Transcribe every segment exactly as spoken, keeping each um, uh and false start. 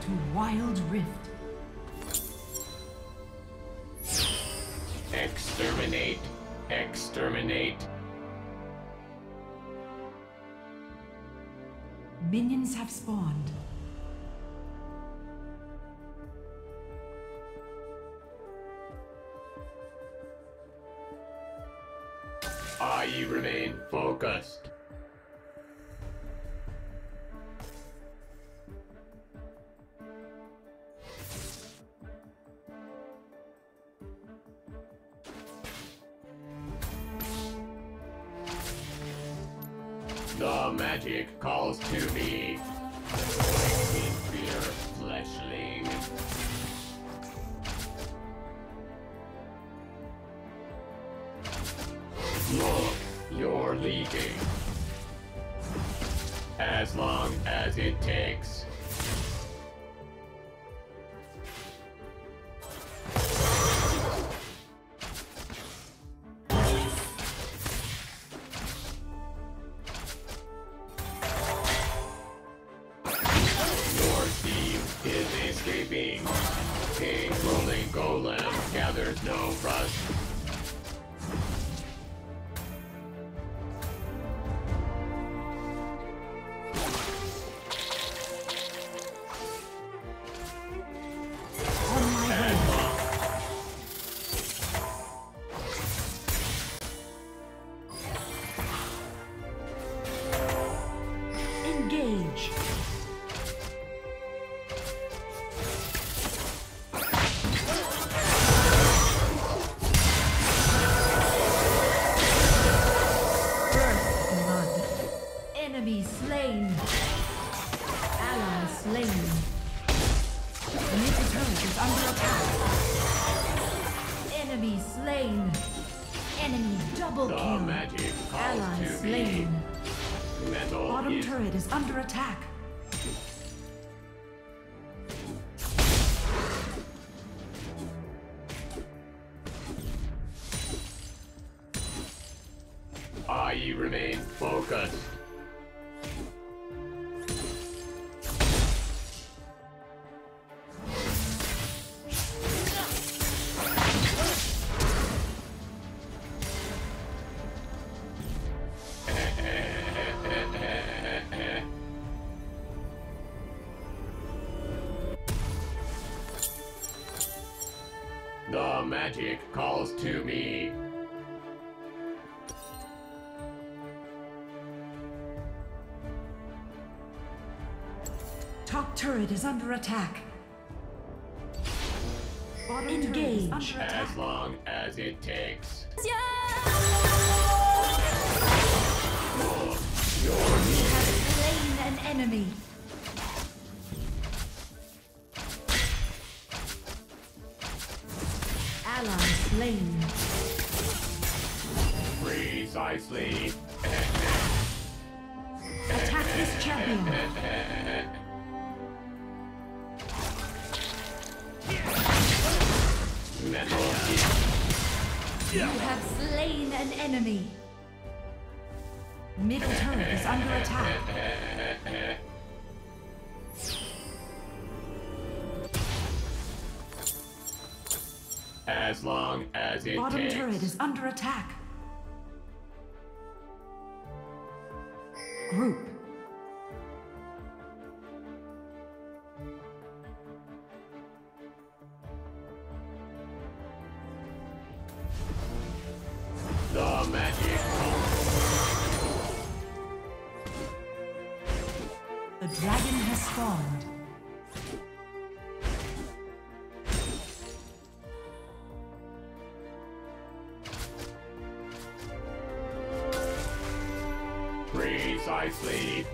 to Wild Rift. Exterminate. Exterminate. Minions have spawned. I remain focused. The magic calls to me. In fear, fleshling. Look, you're leaking. As long as it takes. Your team is escaping. King Rolling Golem gathers no rust. Engage. First blood. Enemy slain. Ally slain. Middle turret is under attack. Enemy slain. Enemy double The kill. magic calls Ally to slain. me. Metal Bottom is turret is under attack. I remain focused. The magic calls to me. Top turret is under attack. Bottom Engage. Turret is under attack. As long as it takes. Look, you're You have slain an enemy. Ally slain. precisely. Attack this champion. Metal. You have slain an enemy. Middle turret is under attack. As long as it Bottom takes. turret is under attack. Group. The magic. The dragon has spawned. Precisely.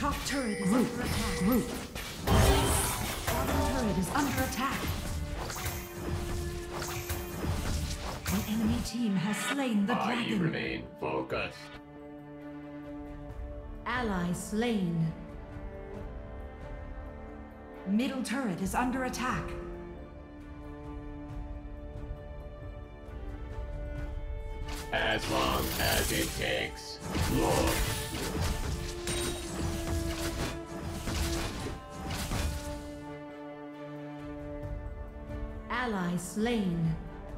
Top turret is under attack. Group. Bottom turret is under attack. An enemy team has slain the I dragon. remain focused. Ally slain. Middle turret is under attack. As long as it takes. Lord. Ally slain.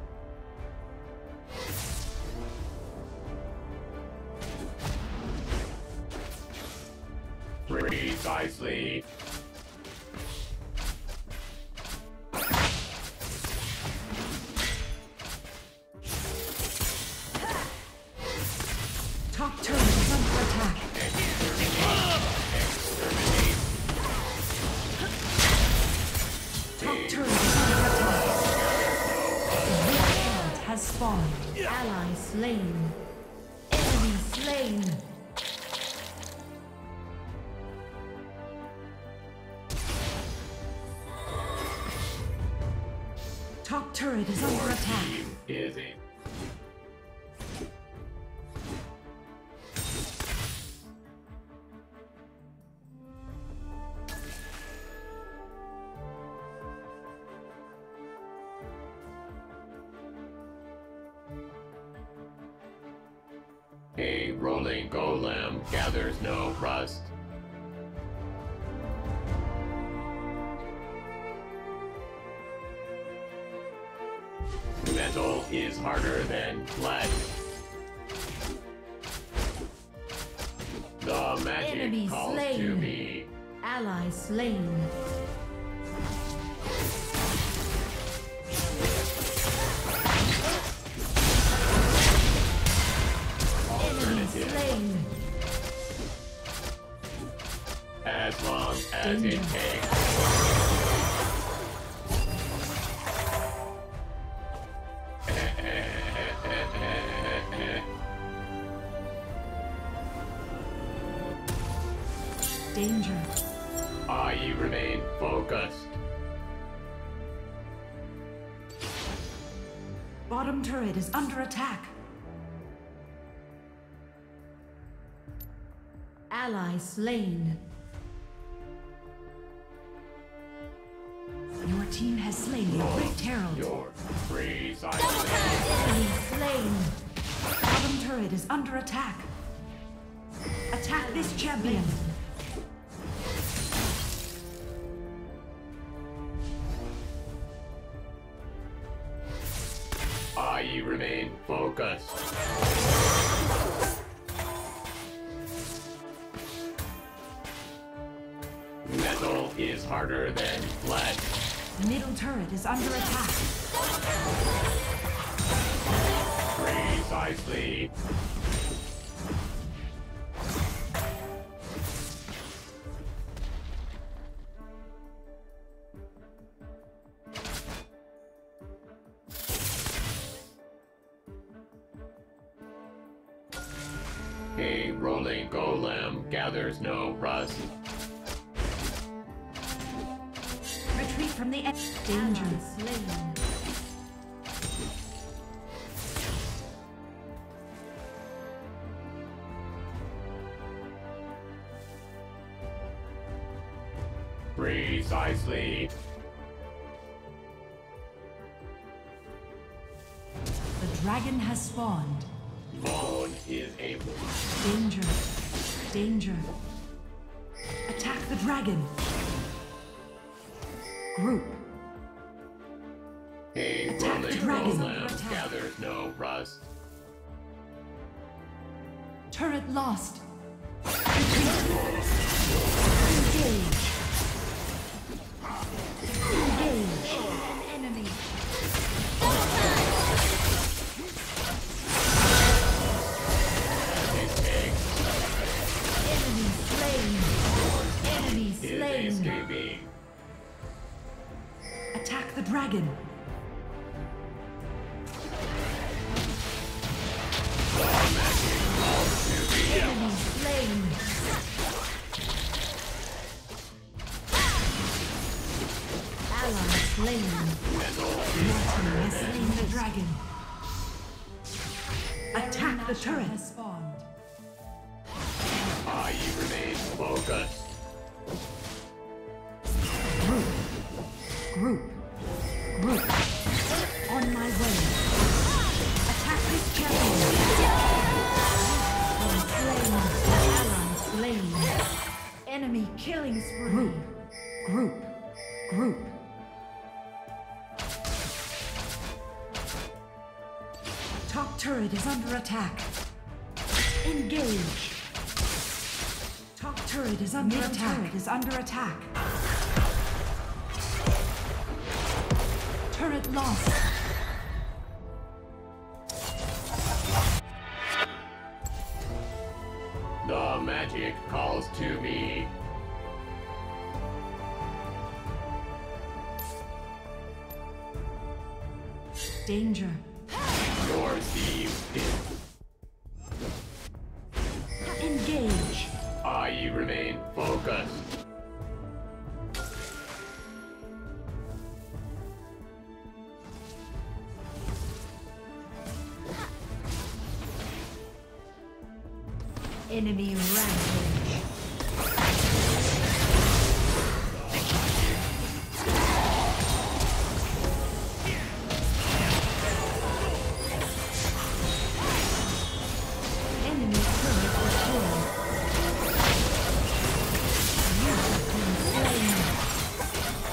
Precisely. Top turret is under attack. Top turret is under attack. Red has spawned. Ally slain. Enemy slain. Top turret is under attack. Team is in. A rolling golem gathers no rust. Metal is harder than lead. The magic Enemy calls slain. to me. Ally slain. Enemy slain. As long as Danger. it takes. Danger. I remain focused. Bottom turret is under attack. Ally slain. Your team has slain the Rift Herald. Your precisely. Enemy slain. Bottom turret is under attack. Attack this champion. I remain focused. Metal is harder than lead. Middle turret is under attack. Precisely. A rolling golem gathers no rust. Retreat from the edge. Danger slain. Precisely. The dragon has spawned. Vaughn is able. Danger. Danger. Attack the dragon. Group. A Attack the rolling dragon. golem Attack. gathers no rust. Turret lost. Retreat. Engage. Engage. An enemy. Enemy slain. Enemy Is slain. escaping. Attack the dragon. Enemy slain. slain. Metal Your is team harder has than slain the dragon. Attack the turret. Has spawned. I remain focused. Group. Group. Group. On my way. Attack this champion. Slain. Ally slain. Enemy killing spree. Group. Group. Group. Top turret is under attack. Engage. Top turret is under Middle attack. Turret is under attack. Turret lost. The magic calls to me. Danger. Your theme is. Engage. I remain focused. Enemy rampage. Enemy turret destroyed. You have been slain.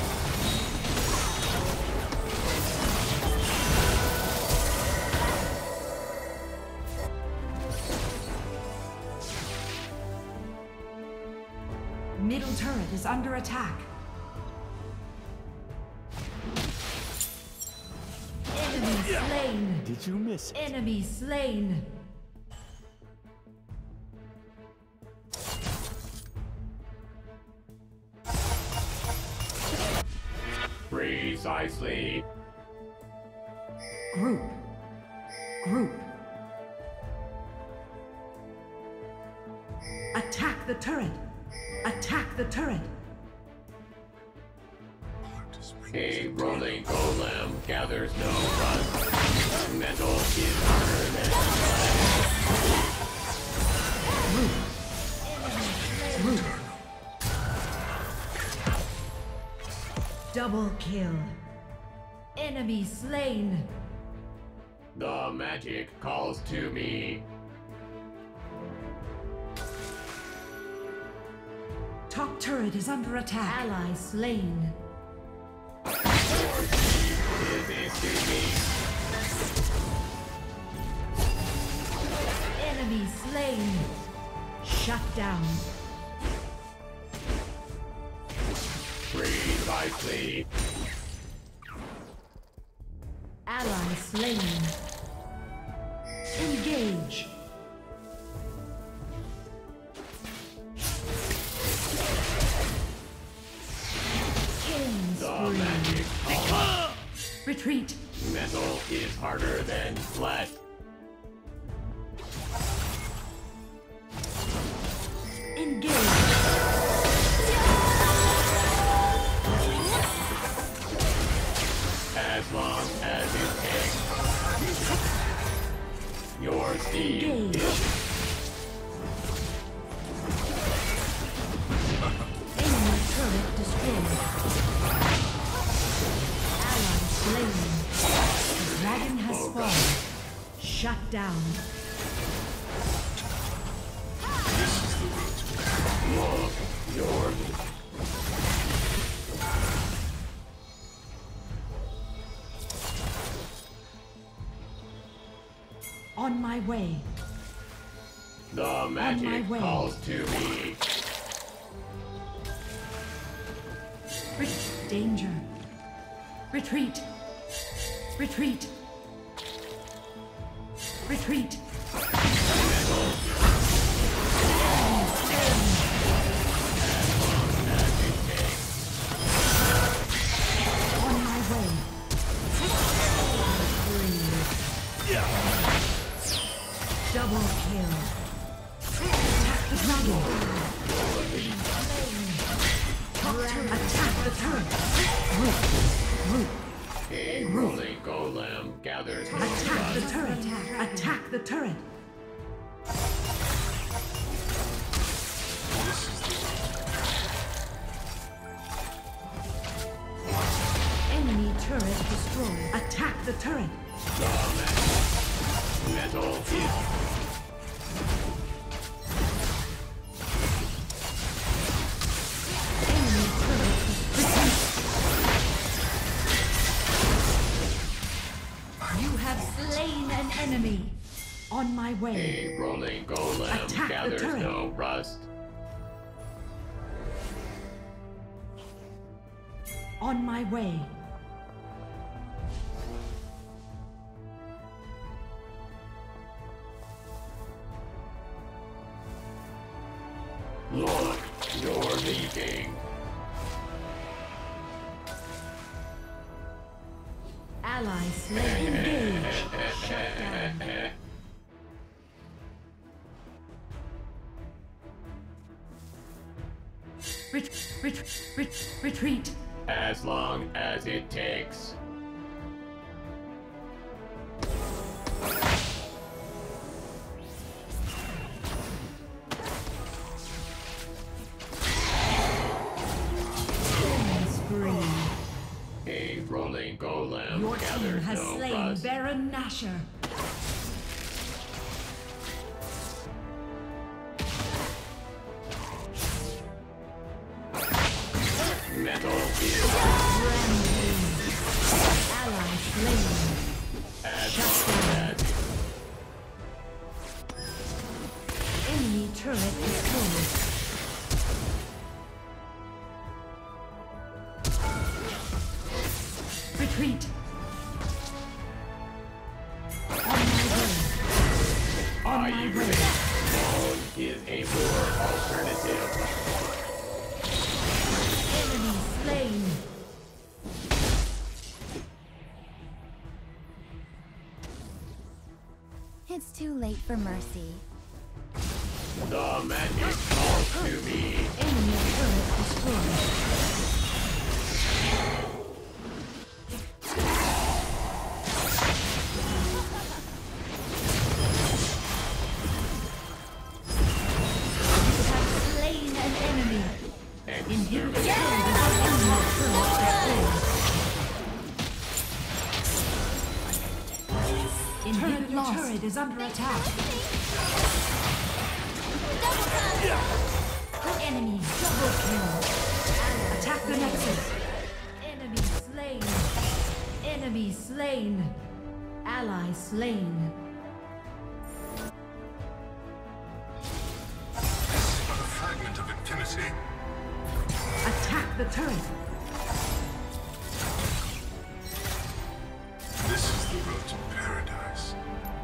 Middle turret is under attack. Enemy slain. Did you miss it? Enemy slain. Precisely. Group. Group. Attack the turret. Attack the turret. A rolling golem gathers no rust. Metal is harder than Group. Group. Double kill. Enemy slain. the magic calls to me. Top turret is under attack. Ally slain. Is it to me? Enemy slain. Shut down. Precisely. Ally slain. Engage. Killing The spree. magic calls. Retreat. Metal is harder than flesh. Engage. As long as it takes. Your steed Engage. is Enemy turret destroyed. Ally slain. The dragon has spawned. Shut down. your On my way. The magic way. calls to me. Ret danger. Retreat. Retreat. Retreat. On my way. Double kill. Attack the dragon. Top turret. Attack the turret. Group. Group. A rolling golem gathers no Attack the rust. turret. Attack the turret. Enemy turret destroyed. Attack the turret. Metal hit. Enemy turret destroyed. You have slain an enemy. On my way. A rolling golem Attack the gathers turret. no rust. On my way. Look, you're leaving. Ally slain. Engage. Shut down. Ret ret ret retreat. As long as it takes. Killing spree. A rolling golem Your team gathers has no slain rust. Baron Nashor. Metal hit. Rampage. Ally slain. As Shut long down. as Enemy turret destroyed. Retreat. On my way. On Are my you way. ready? Bone is a poor alternative. Enemy slain. It's too late for mercy. The magic calls to me. Enemy turret destroyed. You have slain an enemy. Inhibitor Exterminate. enemy turret destroyed. Inhibitor lost. turret is under attack. Enemy double kill. Attack the nexus. Enemy slain. Enemy slain. Ally slain. But a fragment of infinity. Attack the turret. This is the road to paradise.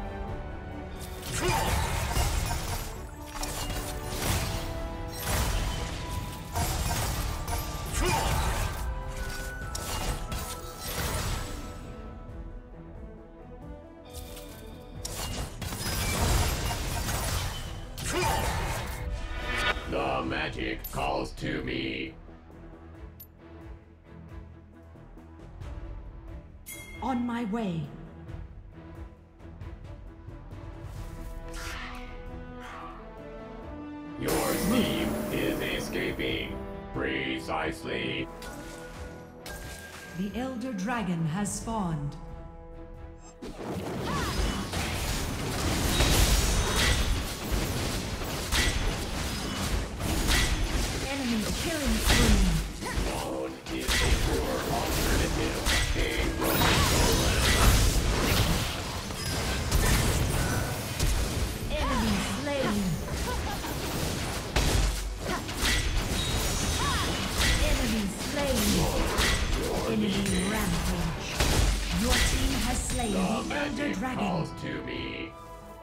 The magic calls to me. On my way. Your team is escaping. Precisely. The Elder Dragon has spawned. Enemy killing spree. Bone is a poor alternative. A rolling golem. Enemy slain. Enemy slain. Enemy rampage. Your team has slain The the Elder magic Dragon. calls to me.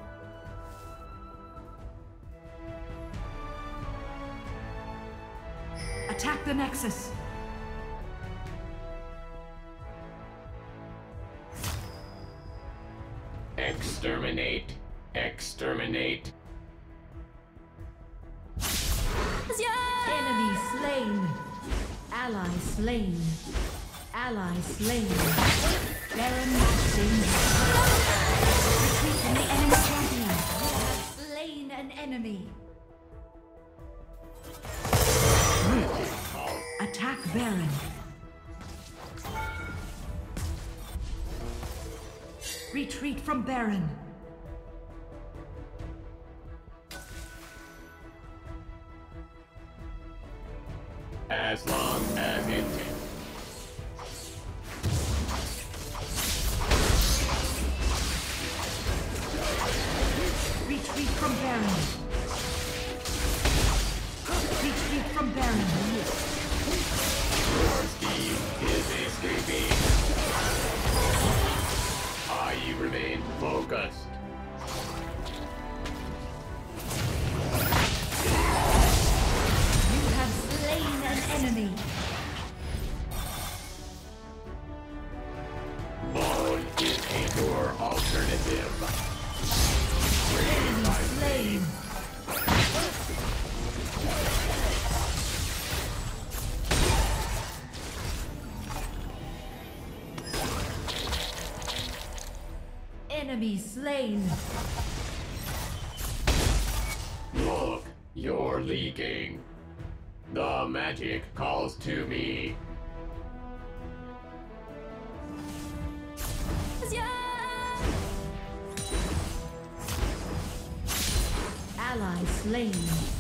Attack the Nexus. Exterminate. Exterminate. Enemy slain. Ally slain. Ally slain. Baron danger. Retreat from the enemy champion. You have slain an enemy. Attack Baron. Retreat from Baron. As long as it takes. Retreat from Baron. Retreat from Baron. Your scheme is escaping. I remain focused. You have slain an enemy. Bone is a poor alternative. Enemy slain. Enemy slain. Look, you're leaking. The magic calls to me. Ally slain.